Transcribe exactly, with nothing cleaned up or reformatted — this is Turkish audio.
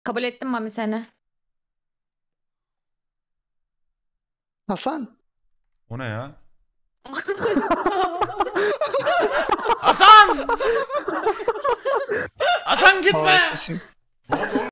Kabul ettim Mami seni. Hasan. O ne ya? Hasan! Hasan gitme! Hava sesim.